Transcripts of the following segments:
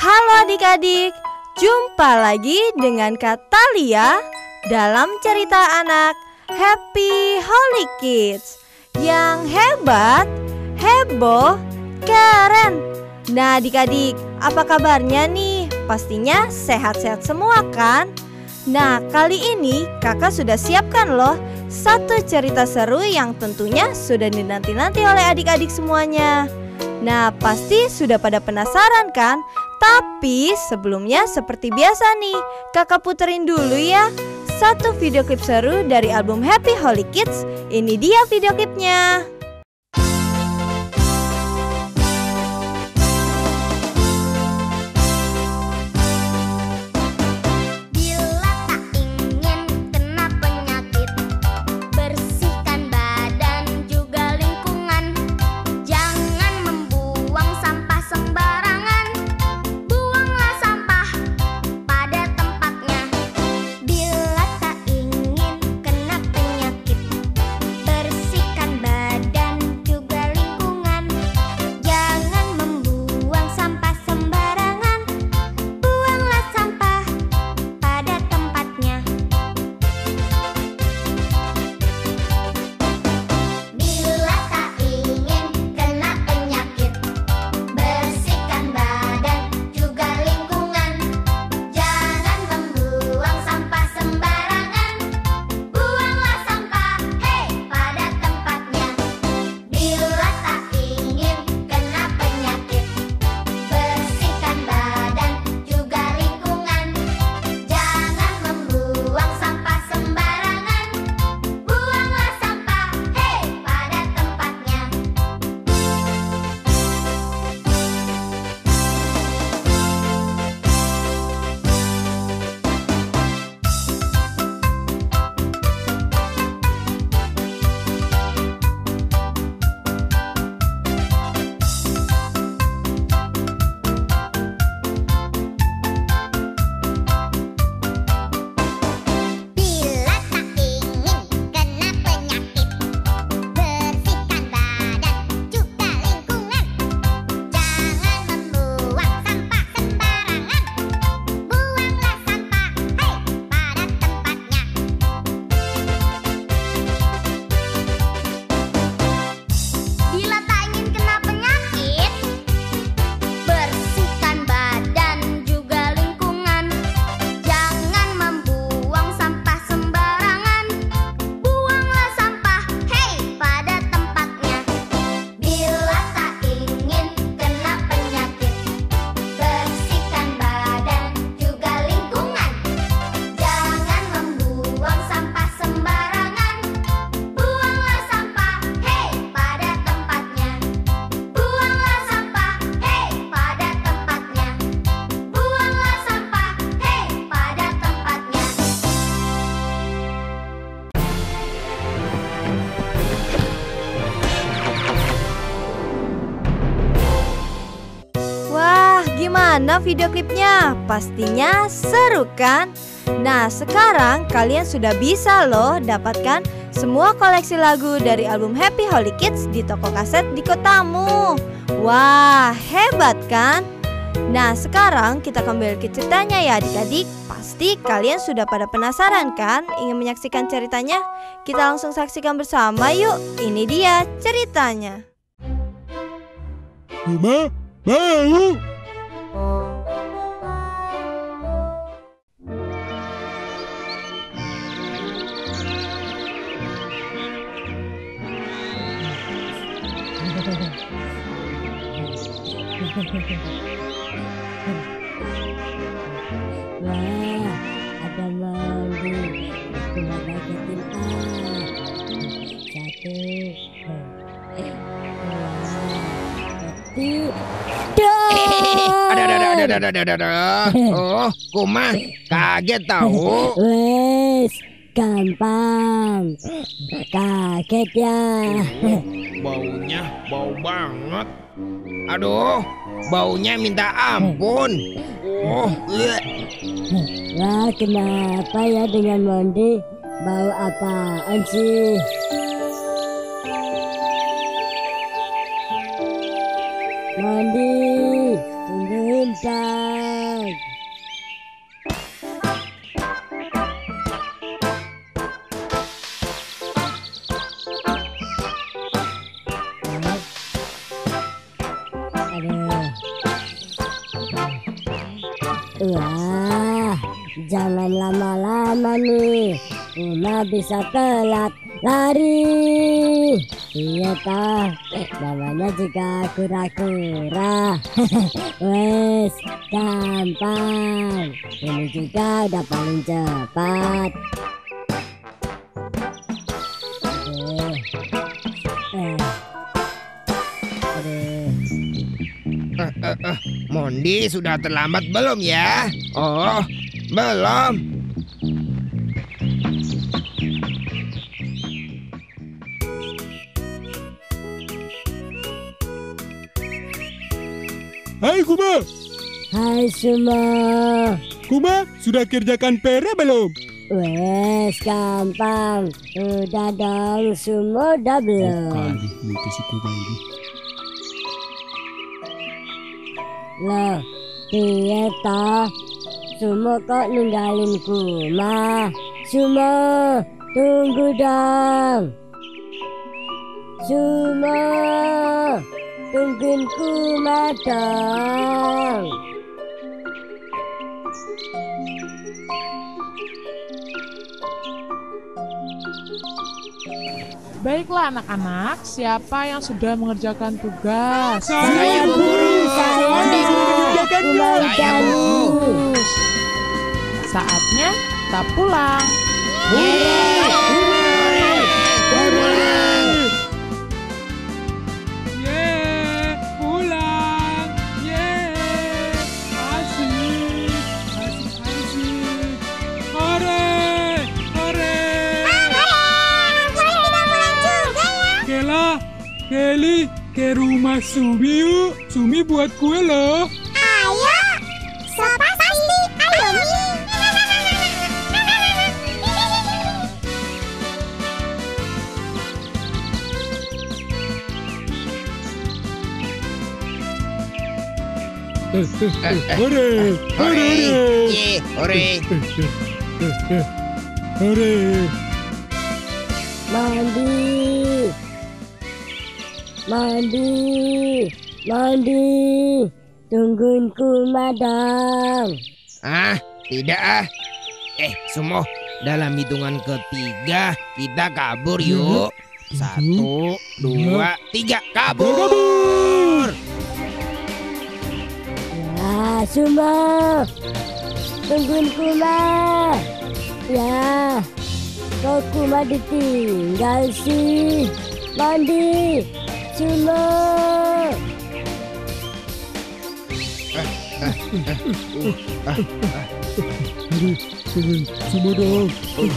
Halo adik-adik, jumpa lagi dengan Kak Talia dalam cerita anak Happy Holy Kids yang hebat, heboh, keren. Nah adik-adik, apa kabarnya nih? Pastinya sehat-sehat semua kan? Nah kali ini kakak sudah siapkan loh satu cerita seru yang tentunya sudah dinanti-nanti oleh adik-adik semuanya. Nah pasti sudah pada penasaran kan? Tapi sebelumnya seperti biasa nih, kakak puterin dulu ya satu video klip seru dari album Happy Holy Kids. Ini dia video klipnya. Gimana video klipnya? Pastinya seru kan? Nah sekarang kalian sudah bisa loh dapatkan semua koleksi lagu dari album Happy Holy Kids di toko kaset di kotamu. Wah hebat kan? Nah sekarang kita kembali ke ceritanya ya adik-adik. Pasti kalian sudah pada penasaran kan ingin menyaksikan ceritanya? Kita langsung saksikan bersama yuk. Ini dia ceritanya. Mama, mau. Wah, ada Mondi. Aku mau ngajakin satu, Ada. Oh, Kuma, kaget tahu. Wes, gampang. Kaget ya. Baunya bau banget. Aduh, baunya minta ampun. Wah, kenapa ya dengan Mondi? Bau apaan sih? Mondi, tungguin tak. Wah, jangan lama-lama nih. Uma bisa telat lari. Iya toh, namanya juga kura-kura. Wes, gampang. Ini juga udah paling cepat. Mondi sudah terlambat belum ya? Oh, belum. Hai Kuma. Hai semua. Kuma, sudah kerjakan PR belum? Wes, gampang. Udah dong, semua udah belum? Kali itu si Kuma ini. Loh, iya toh. Semua kok ninggalin Kuma? Semua, tunggu dong. Semua, tungguin Kuma dong. Baiklah anak-anak, siapa yang sudah mengerjakan tugas? Saya, Bu Guru. Mondi, Bu. Saya, Bu. Saatnya kita pulang. Yeay. Hore. Pulang. Yeay, pulang. Yeay, asik. Hore, hore. Kela, Kelly, ke rumah Sumi yuk. Sumi buat kue loh. Hore, Hore. Yeay, hore. hore. Mandi, mandi, mandi. Tungguin Kuma dong. Ah, tidak ah. Sumo, dalam hitungan ketiga kita kabur yuk. 1, 2, 3, kabur. Ya, semua. Tungguin Kuma. Ya, kok Kuma ditinggal sih? Mandi, semua. Semua dong.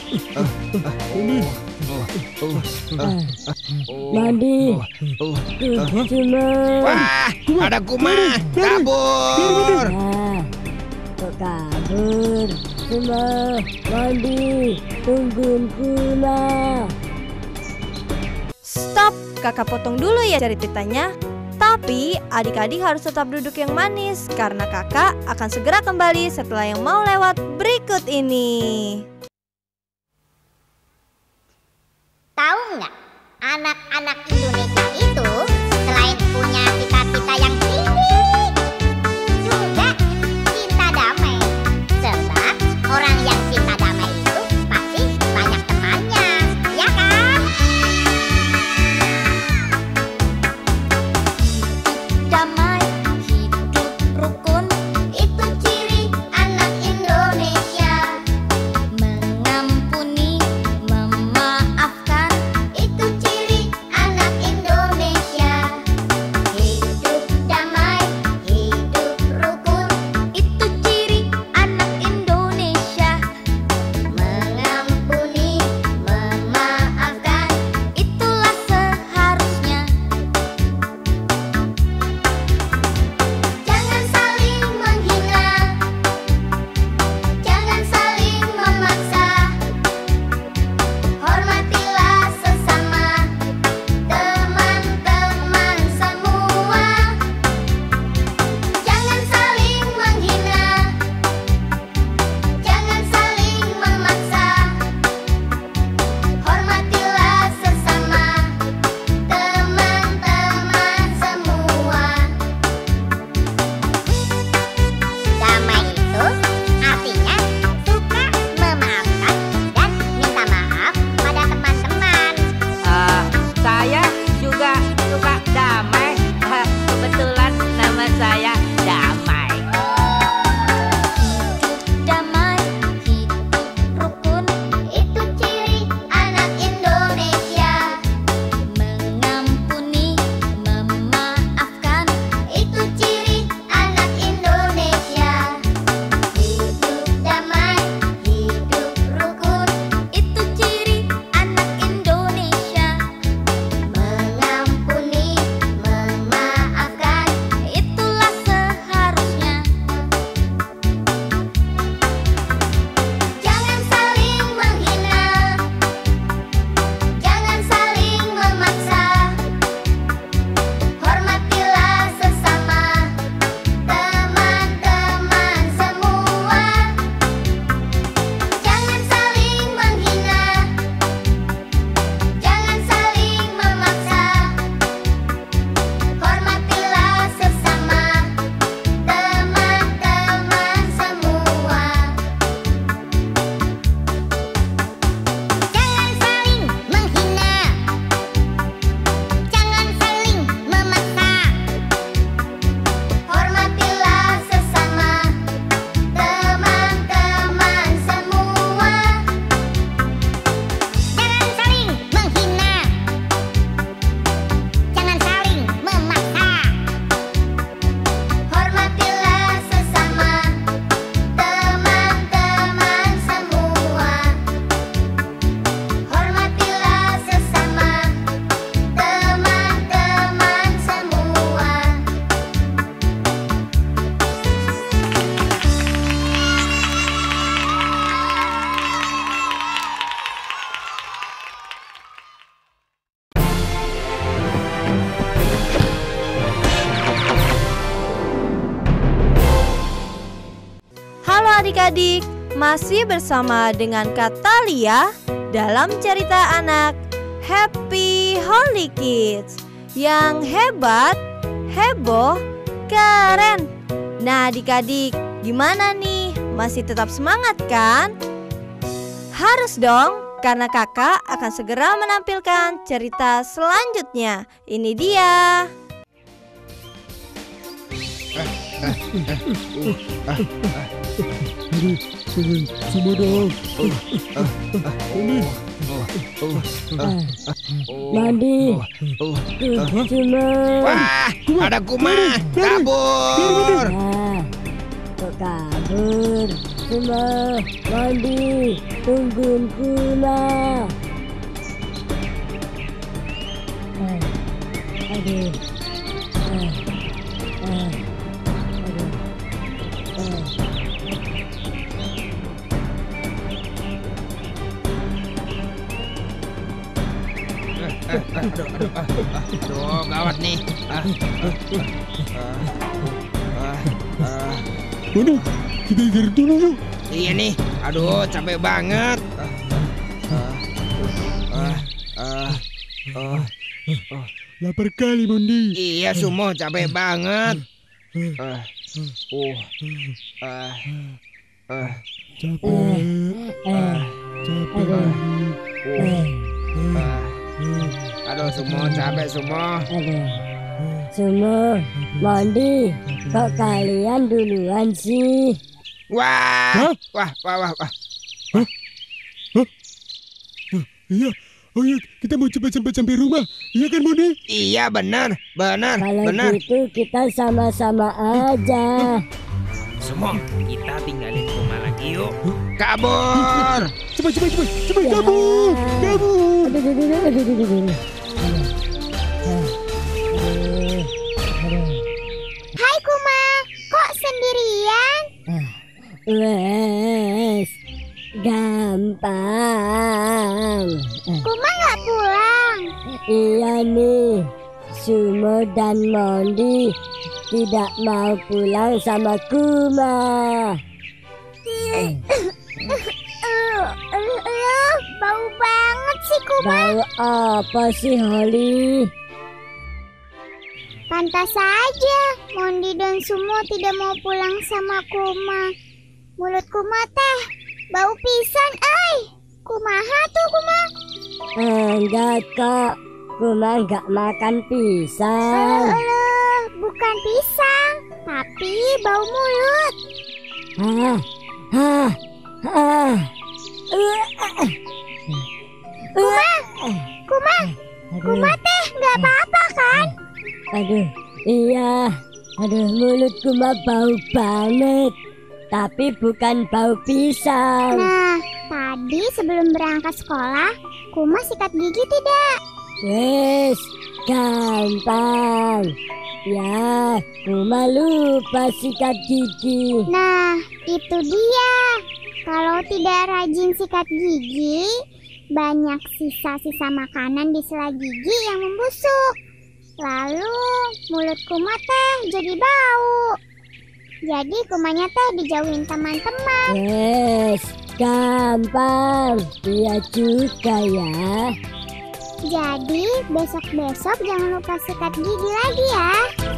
Mandi, semua. Wah, ada Kuma. Kabur. Nah, kok kabur? Kuma, mandi, tungguin Kuma. Stop, kakak potong dulu ya ceritanya. Tapi adik-adik harus tetap duduk yang manis karena kakak akan segera kembali setelah yang mau lewat berikut ini. Tahu nggak, anak-anak Indonesia itu selain punya cita-cita yang tinggi, juga cinta damai. Sebab orang yang cinta damai itu pasti banyak temannya, ya kan? Damai, hidup rukun, itu ciri anak Indonesia. Mengampuni, memaafkan, itu ciri anak Indonesia. Hidup damai, adik-adik, masih bersama dengan Kak Thalia dalam cerita anak Happy Holy Kids yang hebat, heboh, keren. Nah adik-adik, gimana nih? Masih tetap semangat kan? Harus dong, karena kakak akan segera menampilkan cerita selanjutnya. Ini dia. Semua dong. Mandi. Cuma. Wah, ada kuman. Kabur. Nah, kok kabur? Cuma mandi. Tungguin kuma. Aduh. Aduh, gawat nih. Mana? Kita istirahat dulu yuk. Iya nih. Aduh, capek banget. Lapar kali Mondi. Iya, Sumo, capek banget. Aduh, Sumo, capek, Sumo. Sumo, mandi. Kok kalian duluan sih? Wah. Iya. Oh iya, kita mau cepat sampai rumah. Iya kan Mondi? Iya, benar. Kalau gitu kita sama-sama aja. Sumo, kita tinggalin Kuma lagi yuk. Kabur. Cepat kabur. Hai Kuma, kok sendirian? Wes, gampang. Kuma nggak pulang. Iya nih, Sumo dan Mondi tidak mau pulang sama Kuma. Bau banget sih Kuma. Bau apa sih Holly? Pantas saja Mondi dan Sumo tidak mau pulang sama Kuma. Mulut Kuma teh bau pisan, Kumaha tuh Kuma? Enggak kok, Kuma enggak makan pisang. Bukan pisang, tapi bau mulut. Kuma teh nggak apa-apa kan? Aduh, iya. Aduh, mulut Kuma bau banget. Tapi bukan bau pisang. Nah, tadi sebelum berangkat sekolah, Kuma sikat gigi tidak? Wes, gampang. Ya, Kuma lupa sikat gigi. Nah, itu dia. Kalau tidak rajin sikat gigi, banyak sisa-sisa makanan di sela gigi yang membusuk. Lalu mulut Kuma teh jadi bau. Jadi Kumanya teh dijauhin teman-teman. Wes, gampang. Iya juga ya. Jadi besok-besok jangan lupa sikat gigi lagi ya.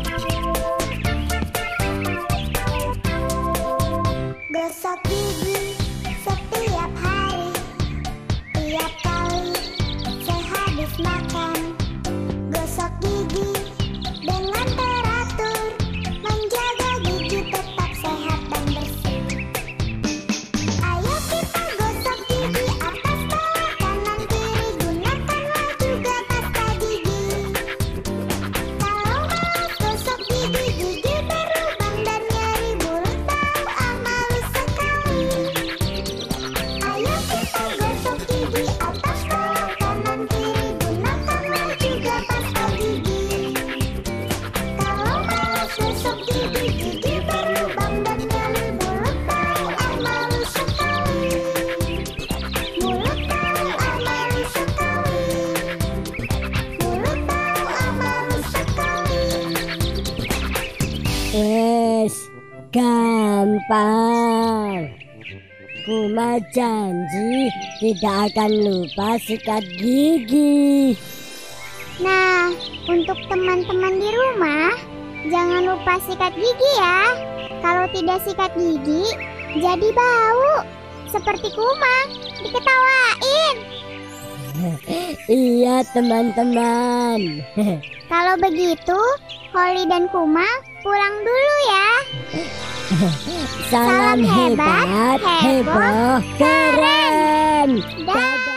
Gosok gigi setiap hari, tiap kali sehabis makan. Gosok gigi dengan teratur, menjaga gigi tetap sehat dan bersih. Ayo kita gosok gigi atas bawah kanan kiri, gunakanlah juga pasta gigi. Kalau malas gosok gigi, gigi berlubang dan nyeri, mulut bau, malu sekali. gampang. Kuma janji tidak akan lupa sikat gigi. Nah, untuk teman-teman di rumah, jangan lupa sikat gigi ya. Kalau tidak sikat gigi, jadi bau. Seperti Kuma, diketawain. Iya teman-teman. Kalau begitu, Holly dan Kuma pulang dulu ya. Salam hebat, heboh, keren. Dah.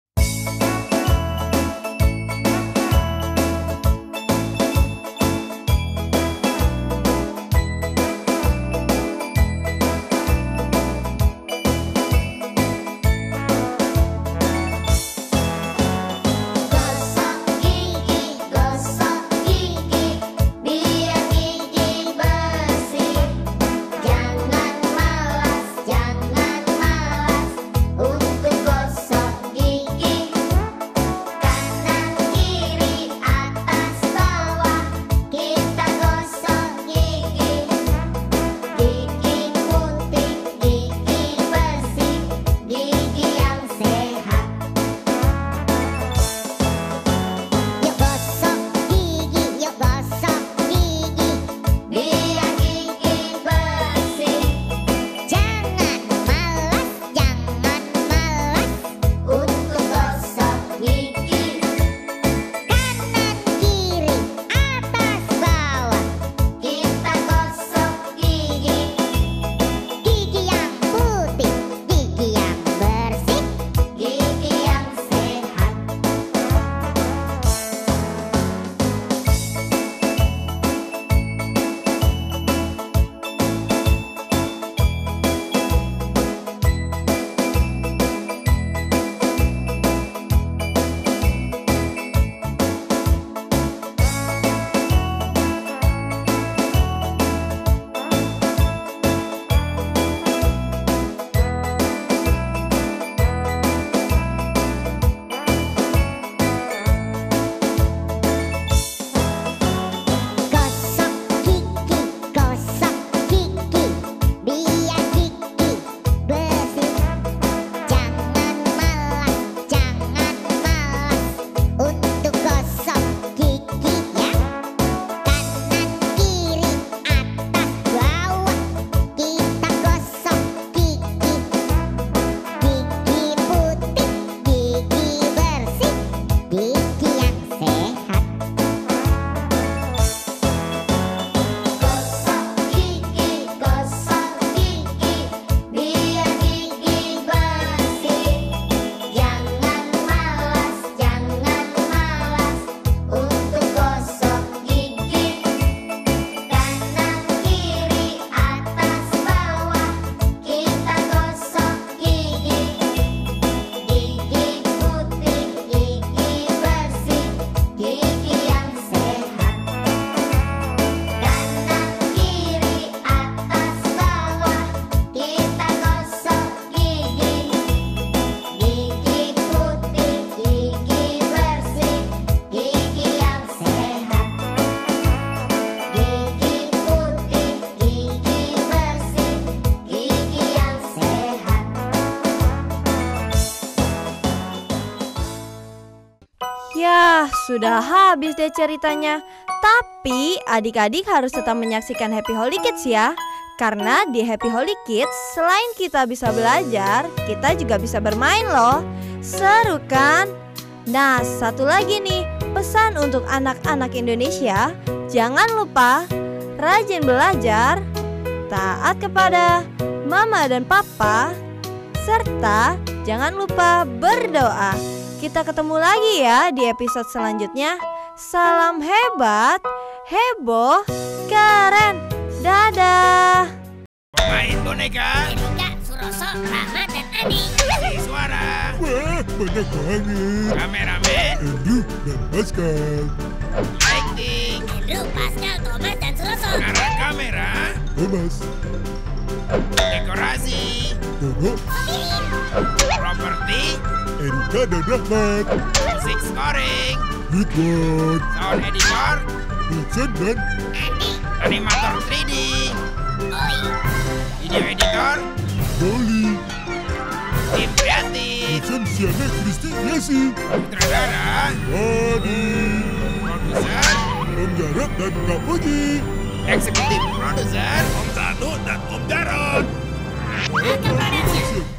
Sudah habis deh ceritanya. Tapi adik-adik harus tetap menyaksikan Happy Holy Kids ya. Karena di Happy Holy Kids selain kita bisa belajar, kita juga bisa bermain loh. Seru kan? Nah, satu lagi nih, pesan untuk anak-anak Indonesia. Jangan lupa rajin belajar, taat kepada mama dan papa, serta jangan lupa berdoa. Kita ketemu lagi ya di episode selanjutnya. Salam hebat, heboh, keren. Dadah. Pemain boneka Erika, Suroso, Rama, dan Adi. si suara. Wah, banyak banget. Kameramen Andrew dan Pascal. lighting. Andrew, Pascal, Thomas, dan Suroso. Arah kamera. Thomas, Dekorasi. Dono, Properti. Erika dan Rahmat. Musik scoring. Edward, Sound editor. Vincent dan Adi. Animator 3D. Video editor, Doli. tim kreatif, Lisensianya Kristi Yesi. sutradara, Adi. produser, Om Jarot dan Kak Puji. eksekutif produser, Om Satu dan Om Jarot. Siap